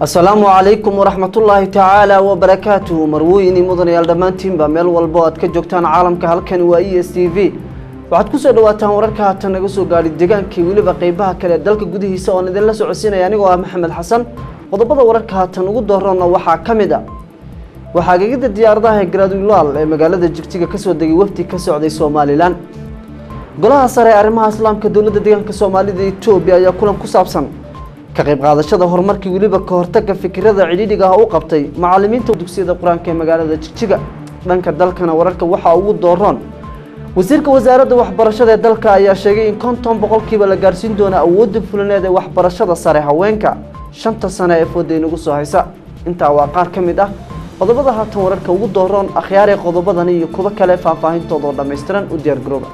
السلام عليكم ورحمة الله تعالى وبركاته. مرويني مدن يالدمانتين بميل والبوات كجوكتان عالم كهالكن ESTV waxaad ku soo dhawaataan wararka haatan naga soo gaaray deegaankii waliba qaybaha kale dalka gudihiisa oo idin la socodsiinaya anigoo ah Maxamed Xasan. qodobada wararka haatan ugu doorana waxaa kamid ah gegida diyaaradaha Garaadulaal ee magaalada Jigjiga ka soo degay wafdi ka socday Soomaaliland. golaha sare ee arrimaha islaamka dawladda deegaanka Soomaalida Itoobiya ayaa kulan ku saabsan ka qayb qaadashada horumarkii waliba ka hortagga fikrada cidhiidhiga ah u qabtay macallimiinta dugsiyada Quraanka ee magaalada Jigjiga. dhanka dalkana wararka waxa ugu dooran wasiirka wasaaradda waxbarashada ee dalka ayaa sheegay in 50% la gaarsiin doono awoodda fulineed ee waxbarashada sare haweenka 5 sano ee fooday nagu soo haysa. inta waa qaar kamid ah qodobada haatan wararka ugu dooran akhyaar ee qodobadan iyo kuwa kale faahfaahintooda dhameystiran u diyaar garooba.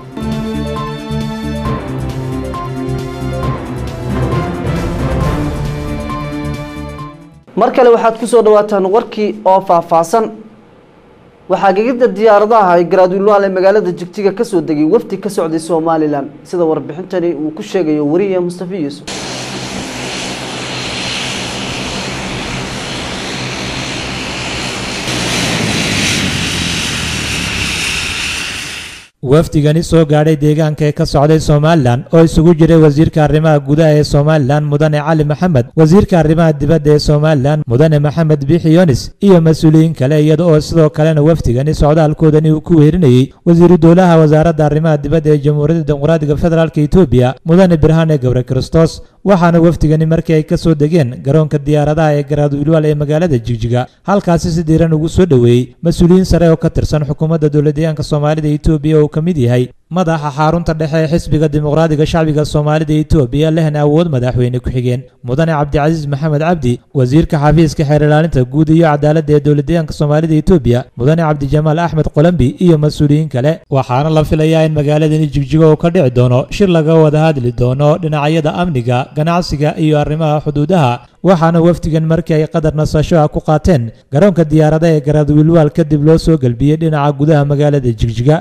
markale waxaad ku soo dhawaataan warkii oo faahfaahsan. gegida diyaaradaha Garaadulaal ee magaalada Jigjiga ka soo degay wafdi ka socday Soomaaliland sida warbixintani uu ku sheegayo wariye Mustafa Yuusuf. wafdigani soo gaadhay deegaanka ee ka socday Soomaaliland oo isugu jiray wasiirka arrimaha gudaha ee Soomaaliland Mudane Cali Maxamed, wasiirka arrimaha dibadda ee Soomaaliland Mudane Maxamed Biixi Yunis iyo mas'uuliyiin kale, iyada oo sidoo kalena wafdigani socdaalkoodani uu ku weerinayay wasiiru dowlaha wasaaradda arrimaha dibadda ee Jamhuuriyadda Dimuqraadiga Federaalka Itoobiya Mudane Birhane Gabre Christos. waxaana wafdigani markii ay ka soo degeen garoonka diyaaradaha ee Garaadulaal ee magaalada Jigjiga halkaasi si diiran ugu soo dhaweeyay mas'uuliyiin sare oo ka tirsan xukuumadda dowladda deegaanka Soomaalida Itoobiya oo kamid yahay madaxa xarunta dhexe ee xisbiga dimuqraadiga shacbiga Soomaalida Itoobiya lehna awood madaxweyne ku xigeen Mudane Cabdicaziz Maxamed Cabdi, wasiirka xafiiska xeer ilaalinta guud iyo cadaaladda ee dowladda deegaanka Soomaalida Itoobiya Mudane Cabdi Jamaal Axmed Qolambi iyo mas'uuliyiin kale. waxaana la filayaa in magaaladani Jigjiga oo ka dhici doono shir laga wada hadli doono dhinacyada amniga, ganacsiga iyo arrimaha xuduudaha. waxaana wafdigan markii ay qadar nasasho ku qaateen garoonka diyaaradaha ee Garaadulaal kadib loo soo galbiyay dhinaca gudaha magaalada Jigjiga.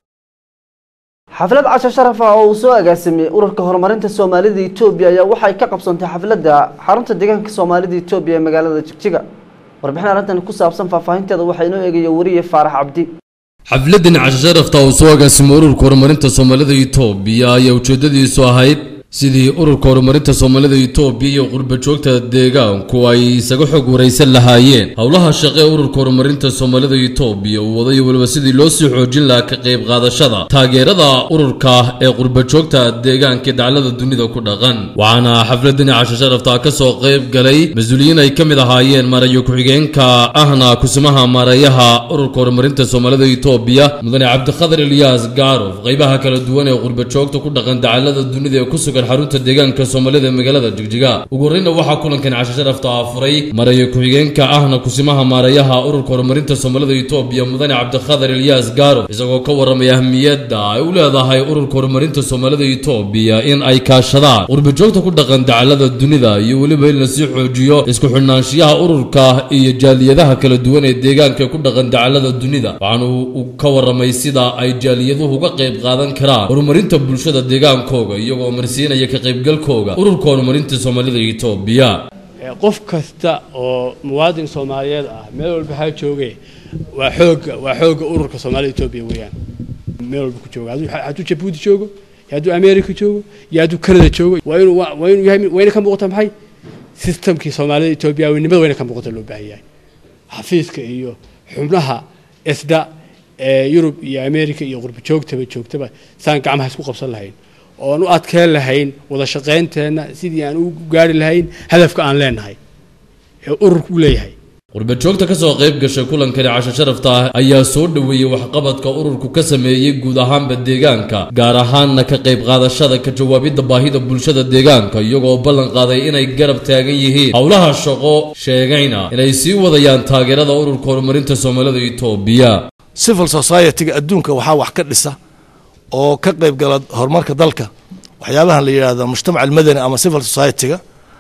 xaflad casho sharaf ah oo uu soo agaasimay ururka horumarinta Soomaalida Itoobiya ayaa waxay ka qabsantay xafladda xarunta deegaanka Soomaalida Itoobiya ee magaalada Jigjiga. warbixin arrintan ku saabsan faahfaahinteeda waxaa inoo eegaya wariye Faarax Cabdi. xafladdan casho sharafta oo soo agaasimay ururka horumarinta Soomaalida Itoobiya ayaa ujeedadiisu ahayd sidii ururka horumarinta Soomaalida Itoobiya iyo qurba joogta deegaanku ay isaga xog wareysan lahaayeen howlaha shaqo ee ururka horumarinta Soomaalida Itoobiya uu waday waliba sidii loo sii xoojin lahaa ka qayb qaadashada taageerada ururka ee qurba joogta deegaanka dacallada dunida ku dhaqan. waxaana xafladdan casho sharafta ka soo qayb galay mas'uuliyiin ay kamid ahaayeen marayo ku-xigeenka ahna kusimaha marayaha ururka horumarinta Soomaalida Itoobiya Mudane Cabdiqaadir Ilyas Gaarof, qaybaha kala duwan ee qurba joogta ku dhaqan dacallada dunida ee ku sugan xarunta deegaanka Soomaalida ee magaalada Jigjiga. ugu horreynna waxaa kulankan casho sharafta furay marayo ku-xigeenka ahna kusimaha marayaha ururka horumarinta Soomaalida Itoobiya Mudane Cabdiqaadir Ilyas Gaarof, isagoo ka warramaya ahmiyadda ay u leedahay ururka horumarinta Soomaalida Itoobiya in ay kaashadaan qurba joogta ku dhaqan dacallada dunida iyo weliba in la sii xoojiyo isku xidhnaanshiyaha ururka iyo jaaliyadaha kala duwan ee deegaanka ku dhaqan dacallada dunida. waxaana uu ka warramay sida ay jaaliyaduhu uga qayb qaadan karaan horumarinta bulshada deegaankooga iyagoo marsiin ka qaybgalkooga ururka horumarinta Soomaalida Itoobiya. qof kasta oo muwaadin Soomaaliyeed ah meel walba ha joogay waa xooga ururka Soomaalida Itoobiya weeyaan. meel walba ku jooga hadduu Djibouti joogo, hadduu America joogo, hadduu Canada joogo, waa inuu yahay wayna ka muuqata maxay systemkii Soomaalida Itoobiya weynimada wayna ka muuqata loo baahan yahay. xafiiska iyo xubnaha SDA ee Yurub iyo America iyo qurba joogtaba saan gacmaha isku qabsan lahayn oo aan u adkeen lahayn wada shaqeynteena sidii aan u gaari lahayn hadafka aan leenahay ee ururku leeyahay. qurba joogta ka soo qayb gashay kulankan casho sharafta ayaa soo dhaweeyay waxqabadka ururku ka sameeyay guud ahaanba deegaanka, gaar ahaanna ka qayb qaadashada ka jawaabidda baahida bulshada deegaanka, iyagoo ballan qaaday inay garab taagan yihiin howlaha shaqo, sheegayna inay sii wadayaan taageerada ururka horumarinta Soomaalida Itoobiya. civil society-ga adduunka waxaa wax ka dhisa oo ka qayb gala horumarka dalka waxyaabahan la yiraahdo mujtamac madani ama civil society-ga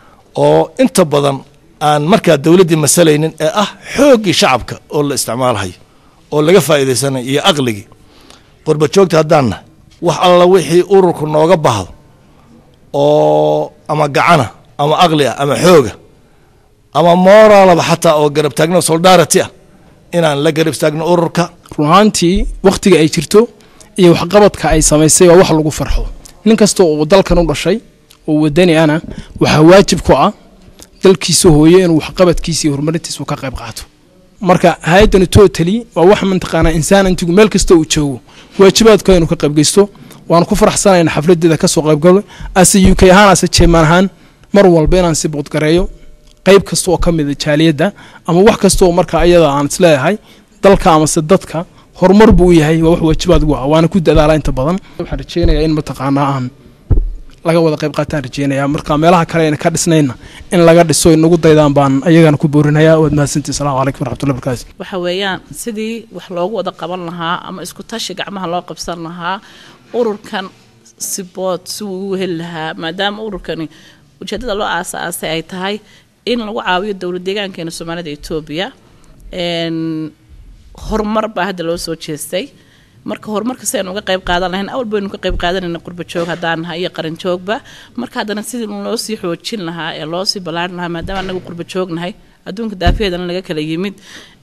oo inta badan aan markaa dawladda masalaynin ee ah xoogii shacabka oo la isticmaalayo oo laga faa'iideysanayo iyo aqligi qurba joogta haddaanna wax alla wixii ururku nooga baahdo oo ama gacana ama aqli ama xooga ama moralaba xataa oo garab taagno solidarity ah inaan la garab taagno ururka runaantii waqtiga ay jirto iyo waxqabadka ay samaysay waa wax lagu farxo nin kasta oo dalkan u dhashay oo wadani ana waxa waajib ku ah dalkiisa hooyo inuu waxqabadkiisa iyo horumarintiisa ka qayb qaato marka hay'adan totally waa wax mantaqana insaan intuu meel kasta uu joogo waajibaadka inuu ka qayb geysto waan ku faraxsanahay xafladda ka soo qayb galo as UK ahaan as chairman ahaan mar walba inaan si bood gareeyo qayb kasta oo kamid ah jaaliyada ama wax kasta oo marka ayada aan isleeyahay dalka ama dadka horumar buu yahay waa wax waajibaad ugu ah waana ku dadaalaa inta badan waxaan rajeynayaa in mataqaana aan laga wada qayb qaataan rajeynayaa marka meelaha kale in ka dhisnayna in laga dhiso inagu daydaan baan ayagana ku boorinayaa wad mahadsantii salaamu calaykum waraxmatullahi wabarakaatu waxa weeyaan sidii wax loogu wada qaban lahaa ama isku tashi gacmaha loo qabsan lahaa ururkan support si uu heli lahaa maadaama ururkani ujeedada loo aasaasay ay tahay in lagu caawiyo dowlad deegaankeena Soomaalida Itoobiya horumar baa hadda loo soo jeestay marka horumarka si aan uga qayb qaadan lahayn awal baynu ka qayb qaadanayna qurba joog hadaan iyo qaran joogba marka hadana sidii loo sii xoojin lahaa ee loo sii balaarin lahaa maadaama anagu qurba joognahay adduunka daafiyadana laga kala yimid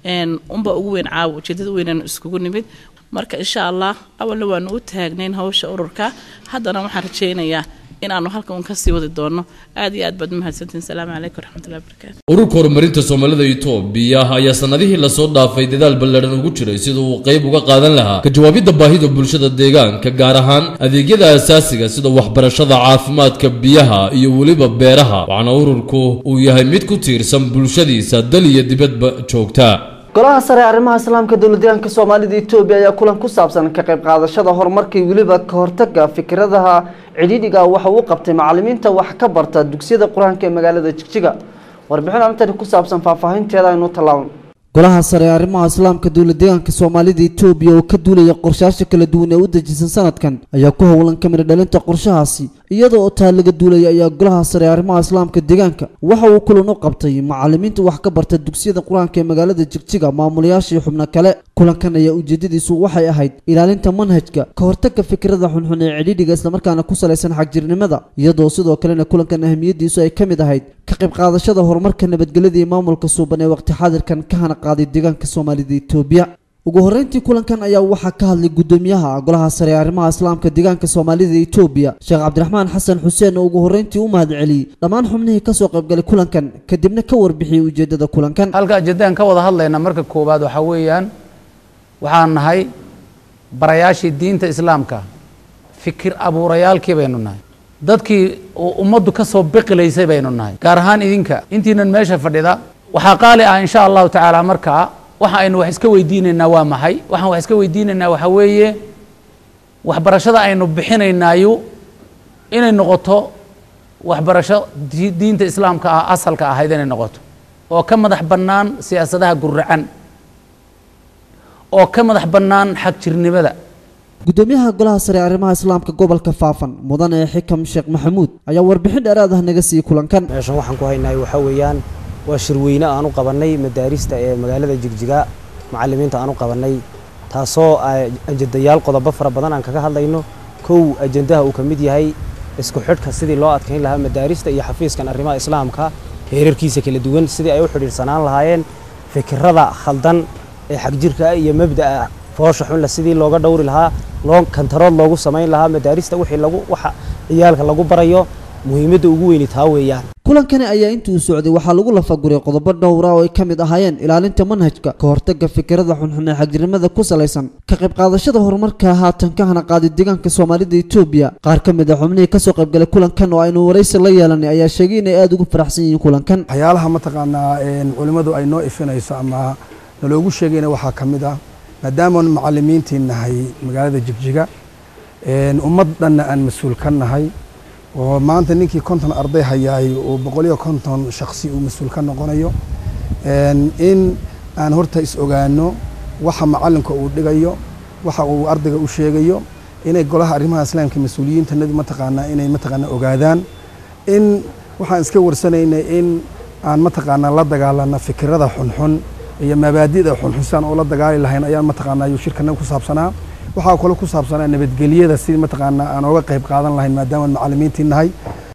umba ugu weyn caaw ujeedada weynaan iskugu nimid marka insha Allah awalna waanu u taagnayn hawsha ururka hadana waxaan rajeynayaa in aanu halkan ka sii wadi doono aad iyo aad baad mahadsantiin salaamu calaykum waraxmatullahi wabarakaatu ururka horumarinta Soomaalida Itoobiya ayaa sanadihii la soo dhaafay dadaal ballaaran ugu jiray sidoo uu qayb uga qaadan lahaa ka jawaabida baahida bulshada deegaanka gaar ahaan adeegyada aasaasiga sida waxbarashada caafimaadka biyaha iyo waliba beeraha waxaana ururku uu yahay mid ku tiirsan bulshadiisa dal iyo dibadba joogta golaha sare arrimaha islaamka dawladdeegaanka Soomaalida Itoobiya ayaa kulan ku saabsan ka qayb qaadashada horumarka waliba ka hortagga fikradaha cidhiidhiga waxa uu qabtay macallimiinta wax ka barta dugsiyada quraanka ee magaalada Jigjiga warbixin arrintan ku saabsan faahfaahinteeda inuu talaawan golaha sare arrimaha islaamka dawladdeegaanka Soomaalida Itoobiya oo ka duulaya qorshayaasha kala duwan ee u dejisan sanadkan ayaa ku howlan kamid dhalinta qorshahaasi iyadoo oo taa laga duulay ayaa golaha sare arrimaha islaamka deegaanka waxa uu kulan u qabtay macallimiinta wax ka barta dugsiyada quraanka ee magaalada Jigjiga maamulayaasha xubno kale kulankan ayaa ujeedadiisu waxay ahayd ilaalinta manhajka ka hortagga fikrada xunxun ee cidhiidhiga isla markaana ku saleysan xagjirnimada iyadoo sidoo kalena kulankan ahmiyadiisu ay kamid ahayd ka qayb qaadashada horumarka nabadgelyada iyo maamulka suuban ee waqti xaadirkan ka hana qaaday deegaanka Soomaalida Itoobiya ugu horeyntii kulankan ayaa waxa ka hadlay gudoomiyaha golaha sare arrimaha islaamka deegaanka Soomaalida Itoobiya Sheekh Cabdiraxmaan Xasan Xuseen oo ugu horeyntii u mahad celiyay dhammaan xubnihii ka soo qayb galay kulankan kadibna ka warbixiyay ujeedada kulankan halka ajeedaan ka wada hadlayna marka koobaad waxa weeyaan waxaan nahay barayaashii diinta islaamka fikir abuurayaalkii baynu nahay dadkii ummaddu ka soo biqilaysay baynu nahay gaar ahaan idinka intiinan meesha fadhida waxa qaali ah insha Allah ta'ala marka waxa aynu wax iska weydiinaynaa waa maxay waxaan wax iska weydiinaynaa waxa weeye waxbarashada aynu bixinaynaayo inay noqoto waxbarasho diinta islaamka ah asalka ahayd inay noqoto oo ka madax bannaan siyaasadaha gurracan oo ka madax bannaan xaq jirnimada gudoomiyaha golaha sare arrimaha islaamka gobolka Faafan mudane Xikam Sheekh Maxamuud ayaa warbixin dheeraad ah naga sii kulankan meeshan waxaan ku haynaa waxa weeyaan waa shirweyne aan u qabanay madaarista ee magaalada Jigjiga macallimiinta aan u qabanay taasoo ajendayaal qodobo fara badan aan kaga hadlayno kow ajendaha uu kamid yahay isku xidhka sidii loo adkeyn lahaa madaarista iyo xafiiskan arrimaha islaamka heerarkiisa kala duwan sidii ay u xidhiidhsanaan lahaayeen fikirada khaldan ee xagjirka iyo mabda'a foosha xun la sidii looga dhowri lahaa loo kantarool loogu sameyn lahaa madaarista wixii lagu waxa ciyaalka lagu barayo muhiimadda ugu weyn taa weeyaan kulankani ayaa intii uu socday waxa lagu lafaguray qodobo dhowr ah oo ay kamid ahaayeen ilaalinta manhajka ka hortagga fikrada xunxun ee xagjirnimada ku saleysan ka qayb qaadashada horumarka haatan ka hana qaaday deegaanka Soomaalida Itoobiya qaar kamid ah xubnihii ka soo qayb galay kulankan oo aynu wareysi la yeelanay ayaa sheegay inay aad ugu faraxsan yihiin kulankan waxyaalaha mataqaanaa culimadu ay noo ifinayso ama naloogu sheegayna waxaa kamid ah maadaama macallimiintii nahay magaalada Jigjiga ummad dhan aan mas'uul ka nahay oo maanta ninkii 50 arday hayay oo 150 shakhsi uu mas'uul ka noqonayo in aan horta is ogaano waxa macallinka uu dhigayo waxa uu ardayga u sheegayo inay golaha arrimaha islaamka mas'uuliyiinta inay ogaadaan in waxaan iska warsanaynay in aan la dagaalano fikrada xunxun iyo mabaadi'da xunxusan oo la dagaali lahayn ayaan ayuu shirkana ku saabsanaa waxaa kale ku saabsanaa nabadgelyada si aan uga qayb qaadan lahayn maadaama macallimiintii nahay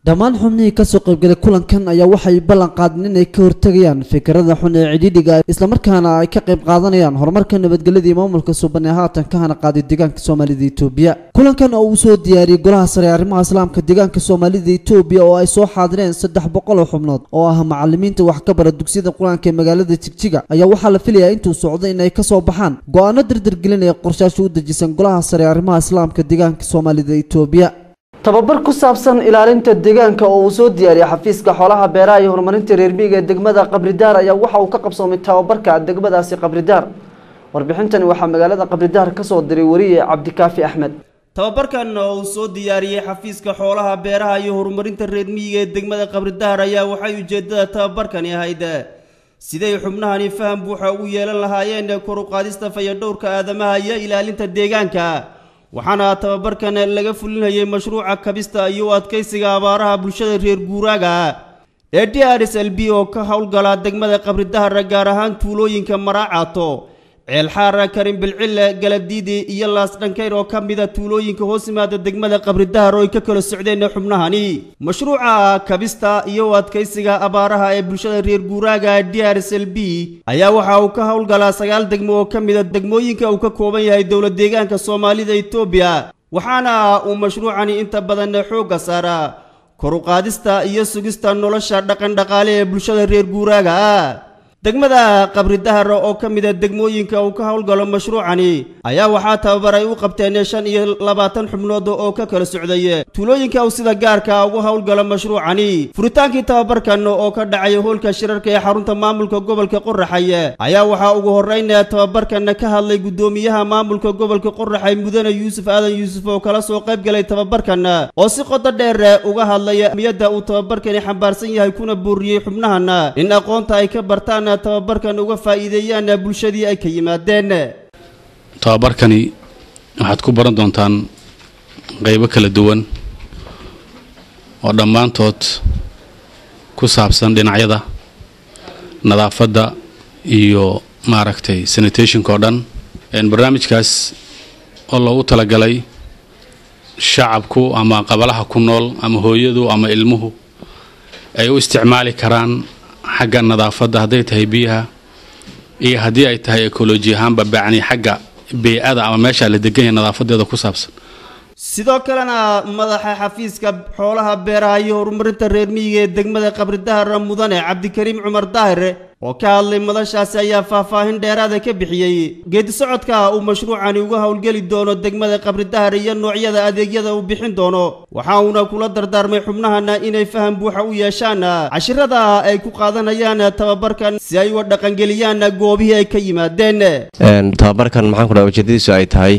dhammaan xubnihii kasoo qaybgalay kulankan ayaa waxay ballan qaadeen inay ka hortagayaan fikirada xun ee cidhiidhiga isla markaana ay ka qayb qaadanayaan horumarka nabadgelyada iyo maamulka suuban ee haatan ka hana qaaday deegaanka Soomaalida Itoobiya kulankan oo uu soo diyaariyay golaha sare ee arrimaha islaamka deegaanka Soomaalida Itoobiya oo ay soo xaadireen 300 xubnood oo ah macallimiinta wax ka bara dugsiyada quraanka ee magaalada Jigjiga ayaa waxaa la filayaa intuu socdo inay ka soo baxaan go'aano dardargelinaya qorshayaasha u dejisan golaha sare ee arrimaha islaamka deegaanka Soomaalida Itoobiya tababar ku saabsan ilaalinta deegaanka oo uu soo diyaariyay xafiiska xoolaha beeraha iyo horumarinta reer miyiga ee degmada Qabridaar ayaa waxa uu ka qabsoomay tababarka degmadaasi Qabridaar warbixintani waxaa magaalada Qabridaar ka soo diray wariye Cabdikaafi Axmed tababarkan oo uu soo diyaariyay xafiiska xoolaha beeraha iyo horumarinta reer miyiga ee degmada Qabridaar ayaa waxay ujeedada tababarkani ahayd siday xubnahani faham buuxa u yeelan lahaayeen kor u qaadista fayadhowrka aadamaha iyo ilaalinta deegaanka waxaana tababarkan laga fulinayay mashruuca kabista iyo adkeysiga abaaraha bulshada reer guuraaga ee DRSLB oo ka howlgala degmada Qabridaar gaar ahaan tuulooyinka Maraacato ceelxaara Karim Bilcille Galabdiidi iyo Laas Dhankeyr oo kamida tuulooyinka hoos yimaada degmada Qabridaar oo ay ka kala socdeen xubnahani mashruuca kabista iyo adkeysiga abaaraha ee bulshada reer guuraaga DRSLB ayaa waxa uu ka howlgalaa 9 degmo oo kamida degmooyinka uu ka kooban yahay dawlad deegaanka Soomaalida Itoobiya waxaana uu mashruucani inta badan xooga saaraa kor u qaadista iyo sugista nolosha dhaqan dhaqaale ee bulshada reer guuraaga degmada Qabridaar oo kamida degmooyinka uu ka howlgalo mashruucani ayaa waxaa tababaray u qabteen 25 xubnood oo ka kala socday tuulooyinka uu sida gaarka ugu howlgalo mashruucani furitaankii tababarkan oo ka dhacay hoolka shirarka ee xarunta maamulka gobolka Qoraxay ayaa waxaa ugu horeyn tababarkan ka hadlay gudoomiyaha maamulka gobolka Qoraxay Mudane Yuusuf Aadan Yuusuf oo kala soo qayb galay tababarkan oo si qoto dheer uga hadlay miyada uu tababarkani xambaarsan yahay kuna booriyay xubnahana in aqoonta ay ka bartaan tababarkan uga faa'iideeyaan bulshadii ay ka yimaadeen tababarkani waxaad ku baran doontaan qaybo kala duwan oo dhammaantood ku saabsan dhinacyada nadaafadda iyo maaragtay sanitationka oo dhan barnaamijkaas oo loogu talagalay shacabku ama qabalaha ku nool ama hooyadu ama ilmuhu ay u isticmaali karaan xagga nadaafadda haday tahay biyaha iyo hadii ay tahay ecology ahaanba bacni xagga beeyada ama meesha la degan yahay nadaafadeeda ku saabsan sidoo kalena madaxa xafiiska xoolaha beeraha iyo horumarinta reer miyiga ee degmada Qabridaar Mudane Cabdikariim Cumar Daahir oo ka hadlay madashaasi ayaa faahfaahin dheeraad ah ka bixiyay geedi socodka uu mashruucani uga howlgali doono degmada Qabridaar iyo noocyada adeegyada uu bixin doono waxa uu kula dardaarmay xubnahana inay faham buuxa u yeeshaan cashirada ay ku qaadanayaan tababarkan si ay u dhaqan geliyaan goobihii ay ka yimaadeen tababarkan maxaan ku dhaw ujeedadiisu ay tahay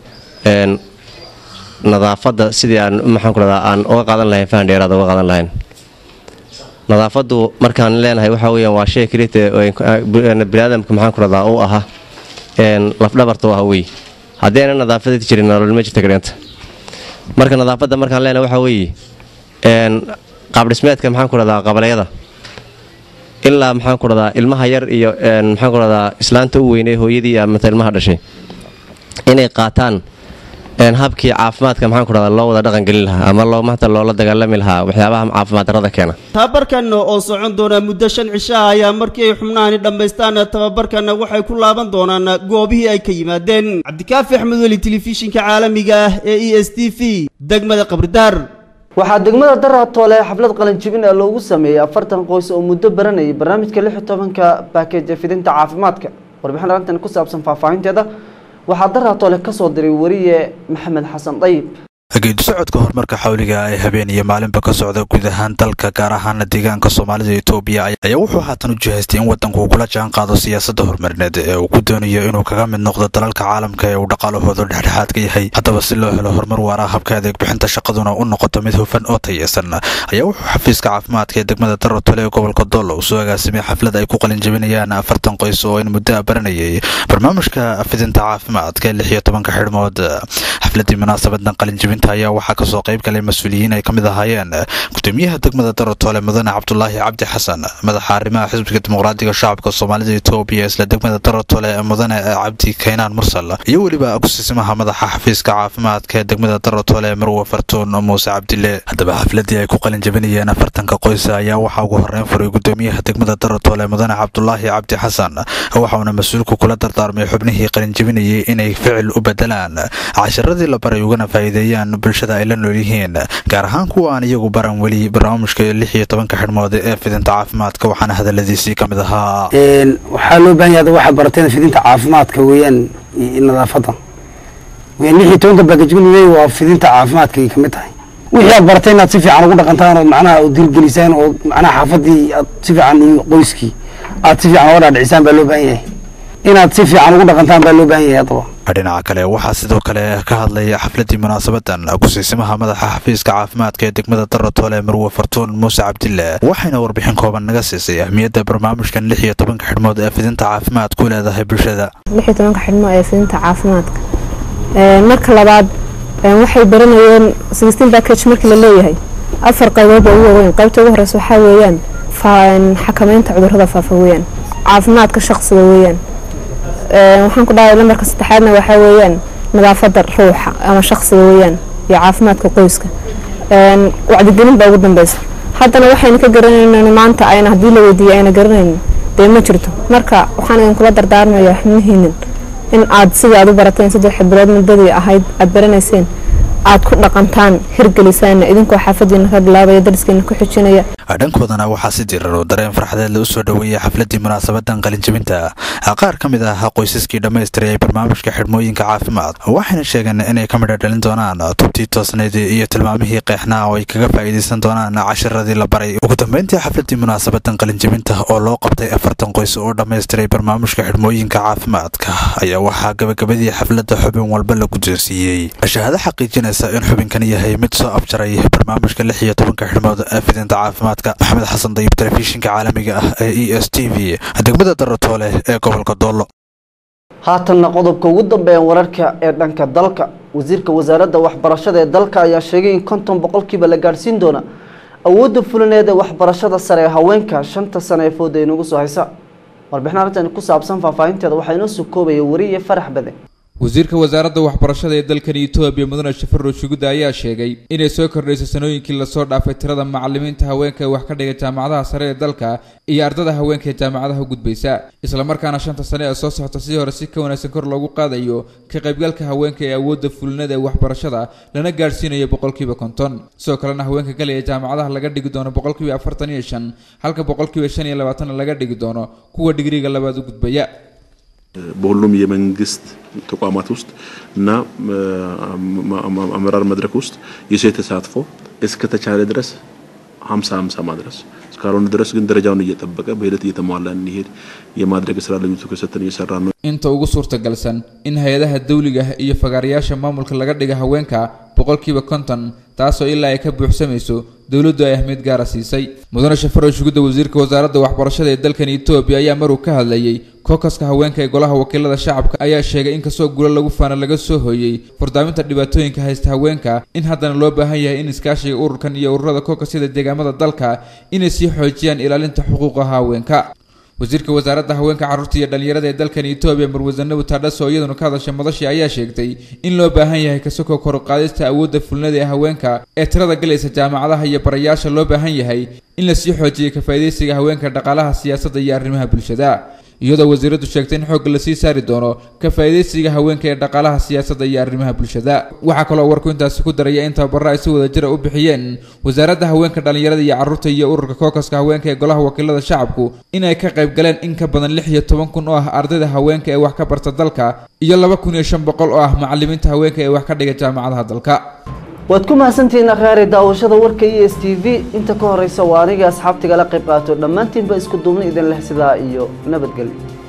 nadaafadda sidii aan maxaan ku dhadaa aan uga qaadan lahayn faham dheeraad uga qaadan lahayn nadaafaddu markaan leenahay waxa weeyaan waa shay kaliya bini'aadamka maxaan ku dhadaa uu aha laf dhabarta waa weey haddii aan nadaafadda jirin nolol ma jirto kaleenta marka nadaafadda markaan leenahay waxa weey qaab dhismeedka maxaan ku dhadaa qabalayada ilaa maxaan ku dhadaa ilmaha yar iyo maxaan ku dhadaa islaanta u weynay hooyadii ama ilmaha dhashay inay qaataan habkii caafimaadka maxaan ku dhadaa loo wada dhaqan gelin lahaa ama loo maanta loola dagaalami lahaa waxyaabaha caafimaad darrada keena tababarkan oo socon doona muddo 5 cisho ayaa markii ay xubnahani dhameystaan tababarkan waxay ku laaban doonaan goobihii ay ka yimaadeen Cabdikaafi Axmed wali telefishinka caalamiga ah ee ESTV degmada Qabridaar waxaa degmada Daratoole xaflad qalin jibin ah loogu sameeyay 40 qoys oo muddo baranayay barnaamijka 16ka package fidinta caafimaadka warbixin rantan ku saabsan faahfaahinteeda waxaa Daratoole ka soo diray wariye Maxamed Xasan Dayib geedi socodka horumarka xawliga ay habeen iyo maalinba ka socda guud ahaan dalka gaar ahaan deegaanka Soomaalida Itoobiya ayaa wuxuu haatan u jihaystay in wadanku kula jaan qaado siyaasadda horumarineed ee uu ku doonayo inuu kaga mid noqdo dalalka caalamka ee uu dhaqaalahooda dhexdhexaad ka yahay haddaba si loo helo horumar waara habka adeeg bixinta shaqaduna u noqoto mid hufan oo tayeysan ayaa wuxuu xafiiska caafimaadka ee degmada Daratoole ee gobolka Doolo u soo agaasimay xaflad ay ku qalin jabinayaan 40 qoys oo in muddo baranayay barnaamijka fidinta caafimaadka 16 xidhmood xafladii munaasabadan qalin jabin qalinjabinta ayaa waxaa kasoo qayb galay mas-uuliyiin ay kamid ahaayeen gudoomiyaha degmada Darotoole mudane Cabdulaahi Cabdi Xasan, madaxa arrimaha xisbiga dimuqraadiga shacabka Soomaalida Itoobiya isla degmada Darotoole mudane Cabdi Kaynaan Mursal, iyo waliba kusiisimaha madaxa xafiiska caafimaadka ee degmada Darotoole Marwa Fartuun Muuse Cabdille. Haddaba xafladii ay ku qalinjabinayeen 40 qoys ayaa waxaa ugu horeyn furay gudoomiyaha degmada Darotoole mudane Cabdulaahi Cabdi Xasan, waxaana mas'uulku kula dardaarmay xubnihii qalinjabinayay inay ficil u bedelaan casharadii la baray ugana faa'iideeyaan bulshada ay la nool yihiin, gaar ahaan kuwa aan iyagu baran weli barnaamijka 16 xidhmood ee fidinta caafimaadka. waxaana hadaladiisii kamid ahaa waxaa loo baahan yahay waxa barteen fidinta caafimaadka weeyaan nadaafada weeyaan 16 baagajinay waa fidinta caafimaadka ay kamid tahay wixii aad barteen inaad si fiican ugu dhaqantaan oo macnaha u dirgelisaan oo macnaha xaafadii aad si fiican iyo qoyskii aad si fiican uga dhaadhicisaan baa loo baahan yahay inaad si fiican ugu dhaqantaan baa loo baahan yahay hadaba. dhinaca kale waxaa sidoo kale ka hadlay xafladii munaasabadan kusiisimaha madaxa xafiiska caafimaadka ee degmada Darotoole Marwa Fartuun Muuse Cabdille, waxayna warbixin kooban naga siisay ahmiyadda barnaamijkan 16 xidhmood ee fidinta caafimaadka u leedahay bulshada. 16 xidhmood ee fidinta caafimaadka marka labaad waxay baranayeen 16 package markii la leeyahay afar qaybood oo weyn. qaybta ugu horeysa waxa weeyaan xakamaynta cudurrada faafa weeyaan, caafimaadka shakhsiga weeyaan, waxaan ku dhahay lambarka saddexaadna waxa weeyaan nadaafada ruuxa ama shakhsiga weeyaan iyo caafimaadka qoyska. wacdigelin baa ugu dambaysa. haddana waxayna ka garanaynaa maanta ayna haddii la weydiiyo ayna garanaynin dee ma jirto. marka waxaan idin kula dardaarmayaa xubnihiinnan in aad sidii aad u barateen 3 bilood muddadii ahayd aad baranayseen aad ku dhaqantaan hirgelisaan idinkoo xaafadiina ka bilaabaya dariskiina ku xijinaya. dhankoodana waxaa si diiran oo dareen farxadeed la soo dhaweeyay xafladii munaasabadan qalinjabinta. qaar ka mid ah qoysaskii dhammaystiray barnaamijka xidhmooyinka caafimaad waxayna sheegeen inay ka midho dhalin doonaan tubtii toosneyd iyo tilmaamihii qeexnaa oo ay kaga faa'iidaysan doonaan casharadii la baray. ugu dambeyntii xafladii munaasabadan qalinjabinta oo loo qabtay 40 qoys oo dhammaystiray barnaamijka xidhmooyinka caafimaadka ayaa waxaa gabagabadii xafladda xubin walba la guddoonsiiyey shahaado xaqiijinaysa in xubinkan yahay mid soo abjaray barnaamijka 16 xidhmood ee fidinta caafimaadka. maxamed xasan dayib, telefishinka caalamiga ah ee ESTV, degmada Darotoole ee gobolka Doolo. haatanna qodobka ugu dambeeya wararka ee dhanka dalka. wasiirka wasaaradda waxbarashada ee dalka ayaa sheegay in 50% la gaarsiin doona awoodda fulineed ee waxbarashada sare ee haweenka 5 sano ee fooda inagu soo haysa. warbixin arrintan ku saabsan faahfaahinteeda waxaa inoo soo koobaya wariye Farax Badan. wasiirka wasaaradda waxbarashada ee dalkan Itoobiya mudane Shafarro Shuguda ayaa sheegay inay soo kordhisay sanooyinkii la soo dhaafay tirada macallimiinta haweenka ee wax ka dhiga jaamacadaha sare ee dalka iyo ardada haweenka ee jaamacadaha gudbaysa, isla markaana 5 sano ee soo socota sidii hore si ka wanaagsan kor loogu qaadayo ka qaybgalka haweenka ee awoodda fulinada ee waxbarashada lana gaarsiinayo 50%. sidoo kalena haweenka kale ee jaamacadaha laga dhigi doono 45%, halka 25% laga dhigi doono kuwa digriga labaad u gudbaya. በሁሉም የመንግስት ተቋማት ውስጥ እና አመራር መድረክ ውስጥ የሴት ተሳትፎ እስከ ተቻለ ድረስ 50-50 ማድረስ እስካሁን ድረስ ግን ደረጃውን እየጠበቀ በሂደት እየተሟላ እንዲሄድ የማድረግ ስራ ለዩ ተከሰተን እየሰራ ነው። inta ugu suurtagalsan in hay'adaha dawliga iyo fagaarayaasha maamulka laga dhiga haweenka 50%, taasoo ilaa ay ka buuxsamayso dawladdu ay ahmid gaar ah siisay. mudane Shafarro Shuguda, wasiirka wasaaradda waxbarashada ee dalkan Itoobiya, ayaa maruu ka hadlayay kookaska haweenka ee golaha wakiilada shacabka ayaa sheegay in kasoo guulo lagu faana laga soo hooyay furdaaminta dhibaatooyinka haysta haweenka, in haddana loo baahan yahay in iskaashiga ururkan iyo ururada kookasyada deegaamada dalka inay sii xoojiyaan ilaalinta xuquuqaha haweenka. wasiirka wasaaradda haweenka, carruurta iyo dhalinyarada ee dalkan Itoobiya Marwa Zannabu Tadhaso iyaduna ka hadashay madashii ayaa sheegtay in loo baahan yahay kasoo kor u qaadista awoodda fulinada ee haweenka ee tirada galaysa jaamacadaha iyo barayaasha loo baahan yahay in la sii xoojiyo ka faa'iideysiga haweenka dhaqaalaha siyaasadda iyo arrimaha bulshada. iyadoo wasiiradu sheegtay in xoog la sii saari doono ka faa'iideysiga haweenka ee dhaqaalaha siyaasadda iyo arrimaha bulshada. waxaa kaloo warku intaasi ku daraya in tababarro ay si wada jir u bixiyeen wasaaradda haweenka, dhalinyarada iyo carruurta iyo ururka kookaska haweenka ee golaha wakiilada shacabku in ay ka qayb galeen in ka badan 16,000 oo ah ardayda haweenka ee wax ka barta dalka iyo 2,500 oo ah macallimiinta haweenka ee wax ka dhiga jaamacadaha dalka. waad ku mahadsantihiin akhyaari daawashada warka ESTV. inta ka horeysa waa aniga asxaabtiga la qayb qaato dhammaantiinba isku duubni idin leh sidaa iyo nabadgelyo.